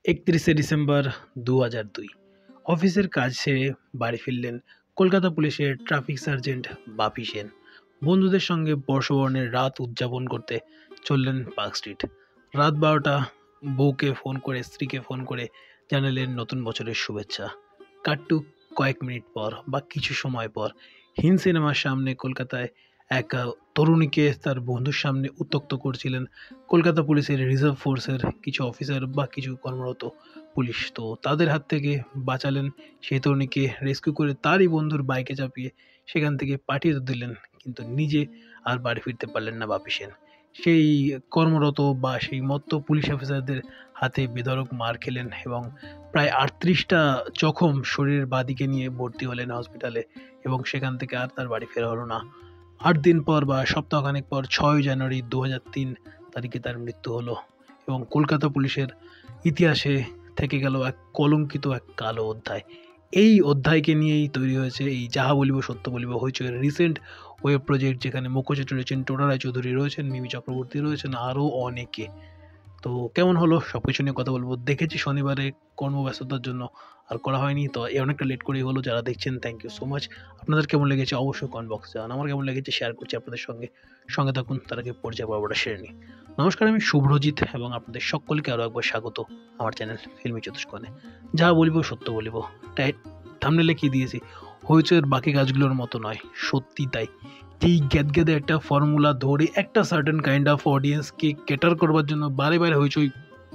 31শে December ২০০২ অফিসের কাজ সেরে বাড়ি ফিরলেন কলকাতা পুলিশের ট্রাফিক সার্জেন্ট বাপি সেন। বন্ধুদের সঙ্গে বর্ষবরণের রাত উদযাপন করতে চললেন পার্ক স্ট্রিট। রাত ১২টা। বউকে ফোন করে, স্ত্রীকে ফোন করে জানালেন নতুন বছরের শুভেচ্ছা। কাটটু কয়েক মিনিট পর বা কিছু সময় পর হিন্দ সিনেমার সামনে কলকাতায় এক তরুণীকে তার বন্ধুর সামনে উত্ত্যক্ত করছিলেন কলকাতা পুলিশের রিজার্ভ ফোর্সের কিছু অফিসার বা কিছু কর্মরত পুলিশ। তো তাদের হাত থেকে বাঁচালেন সেই তরুণীকে, রেস্কিউ করে তারই বন্ধুর বাইকে চাপিয়ে সেখান থেকে পাঠিয়ে তো দিলেন, কিন্তু নিজে আর বাড়ি ফিরতে পারলেন না বাপি সেন। সেই কর্মরত বা সেই মত্ত পুলিশ অফিসারদের হাতে বেধড়ক মার খেলেন এবং প্রায় ৩৮টা জখম শরীরের বাঁদিকে নিয়ে ভর্তি হলেন হসপিটালে, এবং সেখান থেকে আর তার বাড়ি ফেরা হলো না। ৮ দিন পর বা সপ্তাহখানেক পর ৬ জানুয়ারি ২০০৩ তারিখে তার মৃত্যু হলো, এবং কলকাতা পুলিশের ইতিহাসে থেকে গেল এক কলঙ্কিত এক কালো অধ্যায়। এই অধ্যায়কে নিয়েই তৈরি হয়েছে এই যাহা বলিব সত্য বলিব হইচইয়ের রিসেন্ট ওয়েব প্রজেক্ট, যেখানে মুখ্যচিত্র রয়েছেন টোটা রায়চৌধুরী, রয়েছেন মিমি চক্রবর্তী, রয়েছেন আরও অনেকে। তো কেমন হলো সব কিছু নিয়ে কথা বলবো। দেখেছি শনিবারে, কর্মব্যস্ততার জন্য আর করা হয়নি, তো এই অনেকটা লেট করেই হলো। যারা দেখছেন থ্যাংক ইউ সো মাচ। আপনাদের কেমন লেগেছে অবশ্যই কমেন্ট বক্সে জানান। আমার কেমন লেগেছে শেয়ার করছি আপনাদের সঙ্গে। সঙ্গে থাকুন, তার আগে পর্যায় পর্বটা সেরে নিই। নমস্কার, আমি শুভ্রজিৎ এবং আপনাদের সকলকে আরও একবার স্বাগত আমার চ্যানেল ফিল্মি চতুষ্কোণে। যা বলিব সত্য বলিব, থাম্বনেলে কি দিয়েছি, হইচইয়ের বাকি কাজগুলোর মতো নয়, সত্যি তাই। যেই গ্যাদগ্যাদে একটা ফর্মুলা ধরে একটা সার্টেন কাইন্ড অফ অডিয়েন্সকে ক্যাটার করবার জন্য বারে বারে হইচই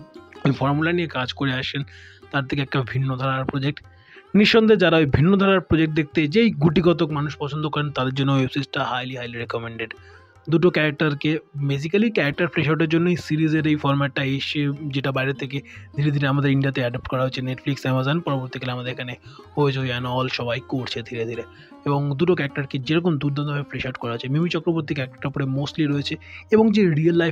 ওই ফর্মুলা নিয়ে কাজ করে আসেন, তার থেকে একটা ভিন্ন ধারার প্রজেক্ট। নিঃসন্দেহে যারা ওই ভিন্ন ধারার প্রজেক্ট দেখতে যেই গুটিকতক মানুষ পছন্দ করেন, তাদের জন্য ওয়েব সিরিজটা হাইলি রেকমেন্ডেড। দুটো ক্যারেক্টারকে বেসিক্যালি ক্যারেক্টার ফ্রেশ আউটের জন্যই সিরিজের এই ফরম্যাটটা এসে, যেটা বাইরে থেকে ধীরে ধীরে আমাদের ইন্ডিয়াতে অ্যাডাপ্ট করা হচ্ছে নেটফ্লিক্স, অ্যামাজন, পরবর্তীকালে আমাদের এখানে হইচই অ্যান্ড অল সবাই করছে ধীরে ধীরে। এবং দুটো ক্যারেক্টারকে যেরকম দুর্দান্তভাবে ফ্রেশ আউট করা হচ্ছে, মিমি চক্রবর্তী ক্যারেক্টারটা পরে মোস্টলি রয়েছে, এবং যে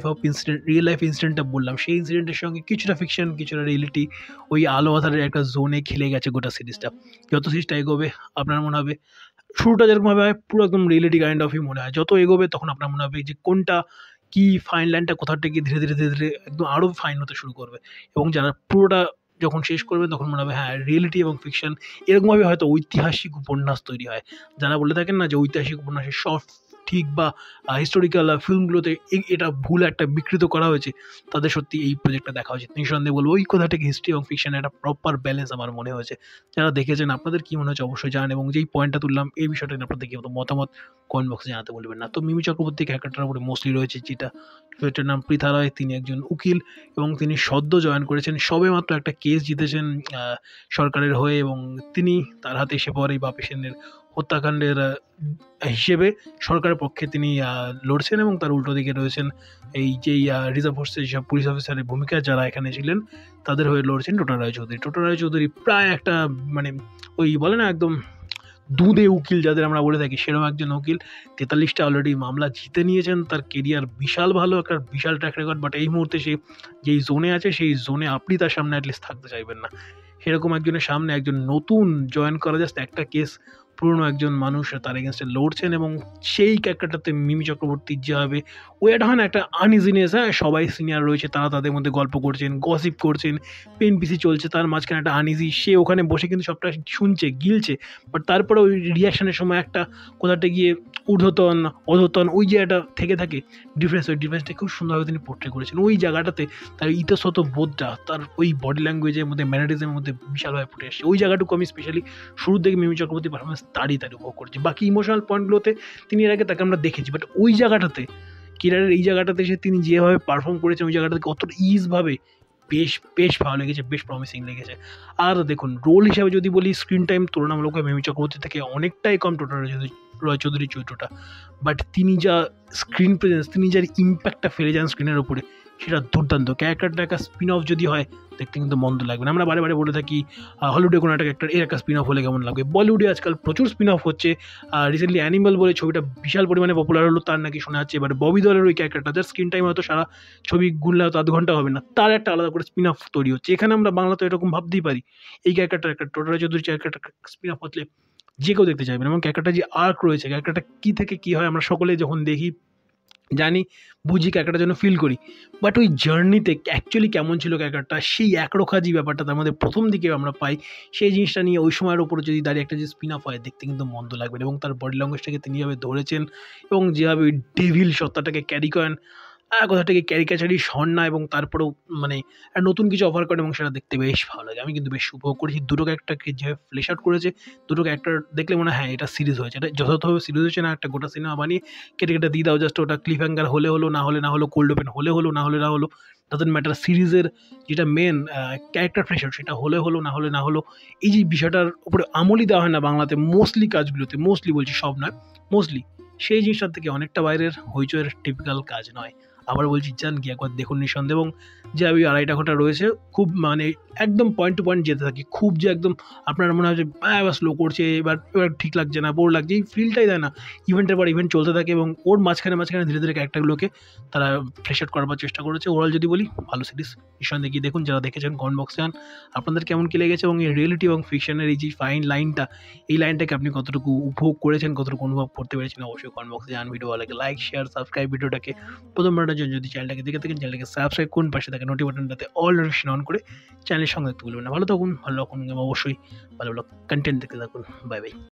রিয়েল লাইফ ইনসিডেন্টটা বললাম, সেই ইনসিডেন্টের সঙ্গে কিছুটা ফিকশন কিছুটা রিয়েলিটি, ওই আলো আধারের একটা জোনে খেলে গেছে গোটা সিরিজটা। যত সিরিজটা এগোবে আপনার মনে হবে, শুরুটা যেরকমভাবে হয় পুরো একদম রিয়েলিটি কাইন্ড অফই মনে হয়, যত এগোবে তখন আপনার মনে হবে যে কোনটা কি ফাইন লাইনটা কোথা থেকে ধীরে ধীরে ধীরে ধীরে একদম আরও ফাইন হতে শুরু করবে। এবং যারা পুরোটা যখন শেষ করবে তখন মনে হবে হ্যাঁ, রিয়েলিটি এবং ফিকশন এরকমভাবে হয়তো ঐতিহাসিক উপন্যাস তৈরি হয়। যারা বলে থাকেন না যে ঐতিহাসিক উপন্যাসের সব ঠিক বা হিস্টোরিক্যাল ফিল্মগুলোতে এটা ভুল একটা বিকৃত করা হয়েছে, তাদের সত্যি এই প্রজেক্টটা দেখা উচিত। নিঃসন্দেহে বলবো ওই কথা থেকে হিস্ট্রি এবং ফিকশন একটা প্রপার ব্যালেন্স আমার মনে হয়েছে। যারা দেখেছেন আপনাদের কী মনে হচ্ছে অবশ্যই জানান, এবং যেই পয়েন্টটা তুললাম এই বিষয়টা নিয়ে আপনাদের কী মতামত কমেন্ট বক্সে জানাতে বলবেন না। তো মিমি চক্রবর্তী ক্যারেক্টারটার উপরে মোস্টলি রয়েছে, যেটার নাম পৃথা রায়। তিনি একজন উকিল এবং তিনি সদ্য জয়েন করেছেন, সবে মাত্র একটা কেস জিতেছেন সরকারের হয়ে, এবং তিনি তার হাতে এসে পড়ে এই বাপি সেনের হত্যাকাণ্ডের হিসেবে সরকারের পক্ষে তিনি লড়ছেন, এবং তার উল্টো দিকে রয়েছেন এই যেই রিজার্ভ ফোর্সের যেসব পুলিশ অফিসারের ভূমিকা যারা এখানে ছিলেন, তাদের হয়ে লড়ছেন টোটা রায়চৌধুরী। টোটা রায়চৌধুরী প্রায় একটা মানে ওই বলে না একদম দুধে উকিল যাদের আমরা বলে থাকি, সেরকম একজন উকিল। ৪৩টা অলরেডি মামলা জিতে নিয়েছেন, তার কেরিয়ার বিশাল ভালো, একটা বিশাল ট্র্যাক রেকর্ড। বাট এই মুহূর্তে সে যেই জোনে আছে, সেই জোনে আপনি তার সামনে অ্যাটলিস্ট থাকতে চাইবেন না। সেরকম একজনের সামনে একজন নতুন জয়েন করা, জাস্ট একটা কেস, পুরনো একজন মানুষ তার এগেনস্টে লড়ছেন, এবং সেই ক্যারেক্টারটাতে মিমি চক্রবর্তীর যে হবে ওই একটা হয় না একটা আনইজিনেস, হ্যাঁ সবাই সিনিয়র রয়েছে, তারা তাদের মধ্যে গল্প করছেন, গসিপ করছেন, পেন পিসি চলছে, তার মাঝখানে একটা আনইজি, সে ওখানে বসে কিন্তু সবটা শুনছে, গিলছে, বাট তারপরে ওই রিয়াকশনের সময় একটা কোথাটা গিয়ে ঊর্ধ্বতন অধতন ওই যে একটা থেকে থাকে ডিফারেন্স, ওই ডিফারেন্সটা খুব সুন্দরভাবে তিনি পোর্ট্রে করেছেন। ওই জায়গাটাতে তার ইতস্তত বোধটা, তার ওই বডি ল্যাঙ্গুয়েজের মধ্যে, ম্যানারিজমের মধ্যে বিশালভাবে ফুটে আসছে। ওই জায়গাটুকু আমি স্পেশালি শুরুর দিকে মিমি চক্রবর্তী পারফরমেন্স তারই উপভোগ করেছি। বাকি ইমোশনাল পয়েন্টগুলোতে তিনি এর আগে তাকে আমরা দেখেছি, বাট ওই জায়গাটাতে কেরিয়ারের এই জায়গাটাতে এসে তিনি যেভাবে পারফর্ম করেছেন, ওই জায়গাটাতে কতটা ইজভাবে বেশ বেশ ভালো লেগেছে, বেশ প্রমিসিং লেগেছে। আর দেখুন রোল হিসাবে যদি বলি, স্ক্রিন টাইম তুলনামূলকভাবে মিমি চক্রবর্তী থেকে অনেকটাই কম টোটা রায়চৌধুরীর চরিত্রটা, বাট তিনি যা স্ক্রিন প্রেজেন্স, তিনি যার ইম্প্যাক্টটা ফেলে যান স্ক্রিনের উপরে, সেটা দুর্দান্ত। ক্যারেক্টারটা একটা স্পিন অফ যদি হয় দেখতে কিন্তু মন্দ লাগবে না। আমরা বারে বারে বলে থাকি হলিউডে কোনো একটা ক্যারেক্টার এর একটা স্পিন অফ হলে কেমন লাগবে। বলিউডে আজকাল প্রচুর স্পিন অফ হচ্ছে। রিসেন্টলি অ্যানিমাল বলে ছবিটা বিশাল পরিমাণে পপুলার হলো, তার নাকি শোনা যাচ্ছে এবার ববি দলের ওই ক্যারেক্টারটা, যার স্ক্রিন টাইম হয়তো সারা ছবি গুনলে হয়তো আধ ঘন্টা হবে না, তার একটা আলাদা করে স্পিন অফ তৈরি হচ্ছে। এখানে আমরা বাংলাতে এরকম ভাবতেই পারি এই ক্যারেক্টারটা একটা টোটা রায়চৌধুরী ক্যারেক্টারটা স্পিন অফ হলে যে কেউ দেখতে চাইবেন। এবং ক্যারেক্টারটা যে আর্ক রয়েছে, ক্যারেক্টারটা কী থেকে কী হয় আমরা সকলে যখন দেখি জানি, বুঝি, ক্যারেক্টারটার জন্য ফিল করি। বাট ওই জার্নিতে অ্যাকচুয়ালি কেমন ছিল ক্যারেক্টারটা, সেই একরোখা যে ব্যাপারটা তার মধ্যে প্রথম দিকে আমরা পাই, সেই জিনিসটা নিয়ে ওই সময়ের উপরে যদি দাঁড়িয়ে একটা যে স্পিন অফ হয়, দেখতে কিন্তু মন্দ লাগবে না। এবং তার বডি ল্যাঙ্গুয়েজটাকে তিনি যেভাবে ধরেছেন এবং যেভাবে ওই ডেভিল সত্তাটাকে ক্যারি করেন, কথাটাকে ক্যারিক্যাচারি শন না, এবং তারপরেও মানে নতুন কিছু অফার করেন এবং সেটা দেখতে বেশ ভালো লাগে। আমি কিন্তু বেশ উপভোগ করেছি দুটো ক্যারেক্টারকে যেভাবে ফ্লেশ আউট করেছে। দুটো ক্যারেক্টার দেখলে মনে হয় হ্যাঁ, এটা সিরিজ হয়েছে, এটা যথাযথভাবে সিরিজ হয়েছে, না একটা গোটা সিনেমা বানিয়ে কেটে কেটে দিয়ে দাও। জাস্ট ওটা ক্লিফ হ্যাঙ্গার হলে হলো, না হলে না হলো, কোল্ড ওপেন হলে হলো, না হলে না হলো, ডাজন্ট ম্যাটার। সিরিজের যেটা মেন ক্যারেক্টার ফ্লেশ আউট, সেটা হলে হলো, না হলে না হলো। এই যে বিষয়টার উপরে আমলই দেওয়া হয় না বাংলাতে মোস্টলি কাজগুলোতে, মোস্টলি বলছি, সব নয়, মোস্টলি, সেই জিনিসটার থেকে অনেকটা বাইরের, হইচয়ের টিপিক্যাল কাজ নয়। আবার বলছি, যান গিয়ে একবার দেখুন নিঃসন্দেহে। এবং যে ওই 2.5টা ঘন্টা রয়েছে, খুব মানে একদম পয়েন্ট টু পয়েন্ট যেতে থাকি। খুব যে একদম আপনার মনে হয় যে এবার স্লো করছে, এবার ঠিক লাগছে না, বোর লাগছে, এই ফিলটাই দেয় না। ইভেন্টের পর ইভেন্ট চলতে থাকে এবং ওর মাঝখানে মাঝখানে ধীরে ধীরে ক্যারেক্টারগুলোকে তারা ফ্লেশ আউট করবার চেষ্টা করেছে। ওভারঅল যদি বলি, ভালো সিরিজ, নিঃসন্দেহে গিয়ে দেখুন। যারা দেখেছেন কমেন্ট বক্সে যান, আপনাদের কেমন কী লেগেছে, এবং এই রিয়েলিটি এবং ফিকশনের এই যে ফাইন লাইনটা, এই লাইনটাকে আপনি কতটুকু উপভোগ করেছেন, কতটুকু অনুভব করতে পেরেছেন, অবশ্যই কমেন্ট বক্সে জানান। ভিডিও ভালো লাগে লাইক, শেয়ার, সাবস্ক্রাইব ভিডিওটাকে। প্রথমবারের জন্য যদি চ্যানেলটাকে দেখে থাকেন, চ্যানেলটাকে সাবস্ক্রাইব করুন, পাশে থাকা নোটিফিকেশনটাতে অল নোটিফিকেশন অন করে চ্যানেলের সঙ্গে থাকতে ভুলবেন না। ভালো থাকুন, ভালো রাখুন, এবং অবশ্যই ভালো ভালো কন্টেন্ট দেখতে থাকুন। Bye by.